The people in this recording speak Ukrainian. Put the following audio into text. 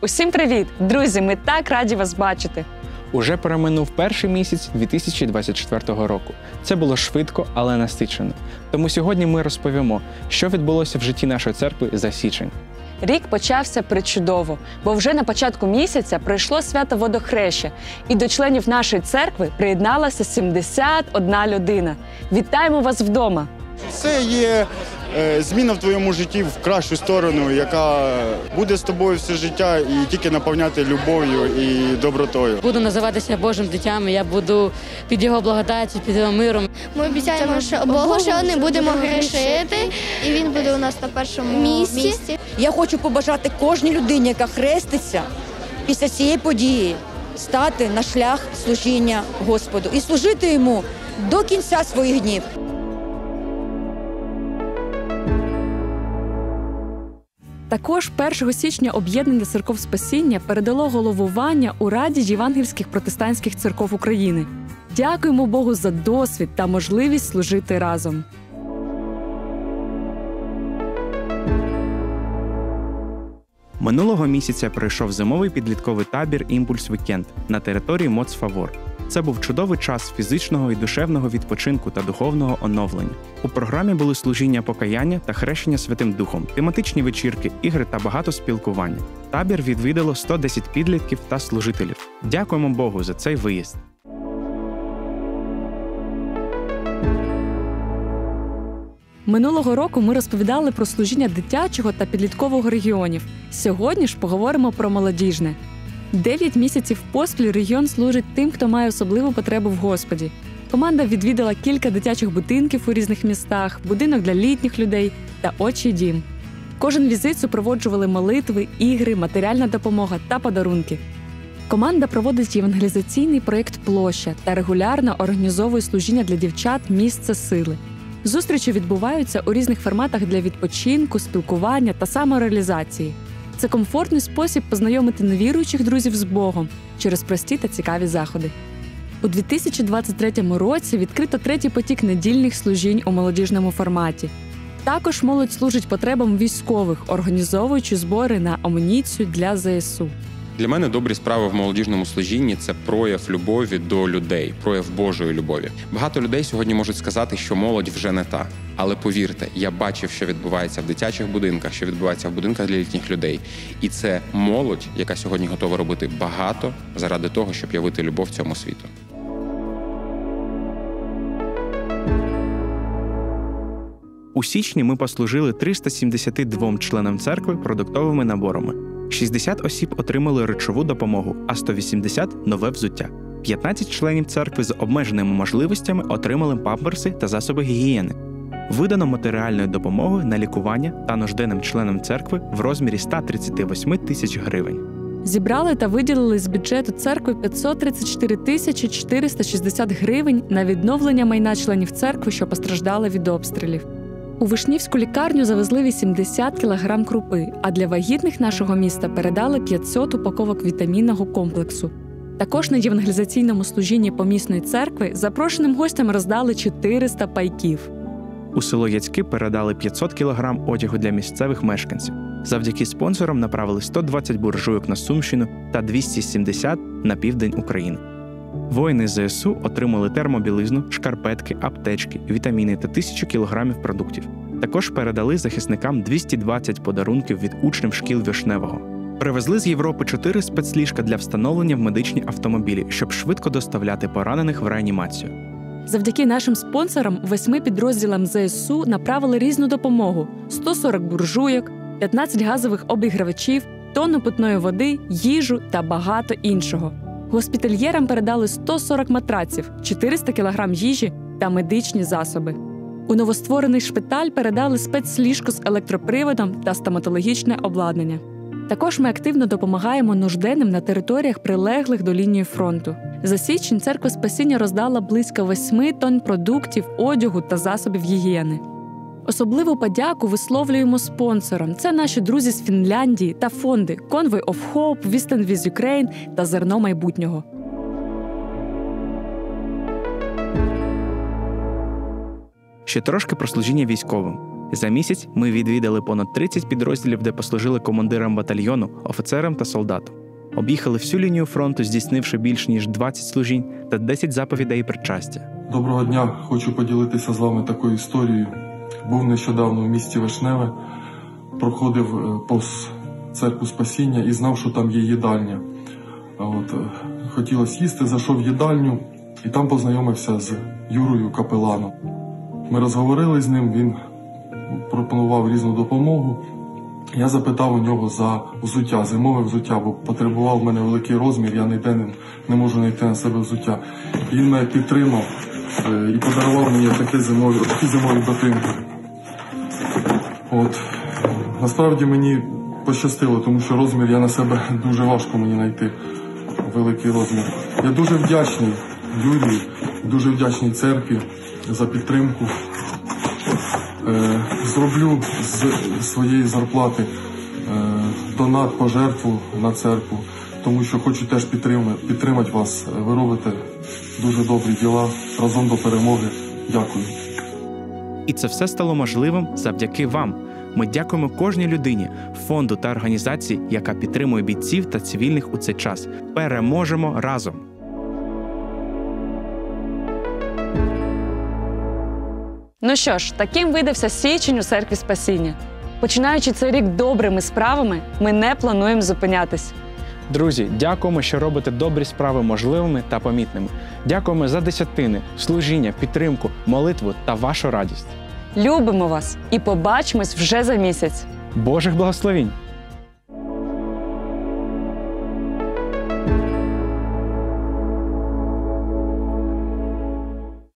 Усім привіт! Друзі, ми так раді вас бачити! Уже переминув перший місяць 2024 року. Це було швидко, але насичено. Тому сьогодні ми розповімо, що відбулося в житті нашої церкви за січень. Рік почався причудово, бо вже на початку місяця пройшло свято Водохреща, і до членів нашої церкви приєдналася 71 людина. Вітаємо вас вдома! Це є зміна в твоєму житті в кращу сторону, яка буде з тобою все життя і тільки наповняти любов'ю і добротою. Буду називатися Божим дитям, я буду під його благодаттю, під його миром. Ми обіцяємо Богу, що не будемо грішити, і він буде у нас на першому місці. Я хочу побажати кожній людині, яка хреститься після цієї події, стати на шлях служіння Господу і служити йому до кінця своїх днів. Також 1 січня об'єднання церков Спасіння передало головування у Раді Євангельських протестантських церков України. Дякуємо Богу за досвід та можливість служити разом. Минулого місяця пройшов зимовий підлітковий табір «Імпульс Вікенд» на території МОЦ «Фавор». Це був чудовий час фізичного і душевного відпочинку та духовного оновлення. У програмі були служіння покаяння та хрещення Святим Духом, тематичні вечірки, ігри та багато спілкування. Табір відвідало 110 підлітків та служителів. Дякуємо Богу за цей виїзд. Минулого року ми розповідали про служіння дитячого та підліткового регіонів. Сьогодні ж поговоримо про молодіжне. 9 місяців поспіль регіон служить тим, хто має особливу потребу в Господі. Команда відвідала кілька дитячих будинків у різних містах, будинок для літніх людей та «Отчий дім». Кожен візит супроводжували молитви, ігри, матеріальна допомога та подарунки. Команда проводить євангелізаційний проєкт «Площа» та регулярно організовує служіння для дівчат «Місце сили». Зустрічі відбуваються у різних форматах для відпочинку, спілкування та самореалізації. Це комфортний спосіб познайомити невіруючих друзів з Богом через прості та цікаві заходи. У 2023 році відкрито третій потік недільних служінь у молодіжному форматі. Також молодь служить потребам військових, організовуючи збори на амуніцію для ЗСУ. Для мене добрі справи в молодіжному служінні – це прояв любові до людей, прояв Божої любові. Багато людей сьогодні можуть сказати, що молодь вже не та. Але повірте, я бачив, що відбувається в дитячих будинках, що відбувається в будинках для літніх людей. І це молодь, яка сьогодні готова робити багато заради того, щоб явити любов цьому світу. У січні ми послужили 372 членам церкви продуктовими наборами. 60 осіб отримали речову допомогу, а 180 – нове взуття. 15 членів церкви з обмеженими можливостями отримали памперси та засоби гігієни. Видано матеріальної допомоги на лікування та нужденним членам церкви в розмірі 138 тисяч гривень. Зібрали та виділили з бюджету церкви 534 тисячі 460 гривень на відновлення майна членів церкви, що постраждали від обстрілів. У Вишнівську лікарню завезли 80 кг крупи, а для вагітних нашого міста передали 500 упаковок вітамінного комплексу. Також на євангелізаційному служінні помісної церкви запрошеним гостям роздали 400 пайків. У село Яцьки передали 500 кг одягу для місцевих мешканців. Завдяки спонсорам направили 120 буржуйок на Сумщину та 270 на південь України. Воїни ЗСУ отримали термобілизну, шкарпетки, аптечки, вітаміни та 1000 кілограмів продуктів. Також передали захисникам 220 подарунків від учнів шкіл Вишневого. Привезли з Європи 4 спецліжка для встановлення в медичні автомобілі, щоб швидко доставляти поранених в реанімацію. Завдяки нашим спонсорам 8 підрозділам ЗСУ направили різну допомогу – 140 буржуйок, 15 газових обігрівачів, тонну питної води, їжу та багато іншого. Госпітальєрам передали 140 матраців, 400 кг їжі та медичні засоби. У новостворений шпиталь передали спецліжко з електроприводом та стоматологічне обладнання. Також ми активно допомагаємо нужденним на територіях, прилеглих до лінії фронту. За січень Церква Спасіння роздала близько 8 тонн продуктів, одягу та засобів гігієни. Особливу подяку висловлюємо спонсорам. Це наші друзі з Фінляндії та фонди Convoy of Hope, We Stand With Ukraine та Зерно майбутнього. Ще трошки про служіння військовим. За місяць ми відвідали понад 30 підрозділів, де послужили командирам батальйону, офіцерам та солдатам. Об'їхали всю лінію фронту, здійснивши більш ніж 20 служінь та 10 заповідей причастя. Доброго дня! Хочу поділитися з вами такою історією. Був нещодавно в місті Вишневе, проходив повз церкву Спасіння і знав, що там є їдальня. Хотілося їсти, зайшов в їдальню і там познайомився з Юрою Капеланом. Ми розговорили з ним, він пропонував різну допомогу. Я запитав у нього за взуття, зимове взуття, бо потребував в мене великий розмір, я ніде не можу знайти на себе взуття. І він мене підтримав і подарував мені такі зимові ботинки. Насправді мені пощастило, тому що розмір я на себе дуже важко мені знайти, великий розмір. Я дуже вдячний Юрію, дуже вдячний церкві за підтримку. Зроблю з своєї зарплати донат, пожертву на церкву, тому що хочу теж підтримати вас. Ви робите дуже добрі діла, разом до перемоги. Дякую. І це все стало можливим завдяки вам. Ми дякуємо кожній людині, фонду та організації, яка підтримує бійців та цивільних у цей час. Переможемо разом! Ну що ж, таким видався січень у Церкві Спасіння. Починаючи цей рік добрими справами, ми не плануємо зупинятись. Друзі, дякуємо, що робите добрі справи можливими та помітними. Дякуємо за десятини, служіння, підтримку, молитву та вашу радість. Любимо вас і побачимось вже за місяць. Божих благословінь!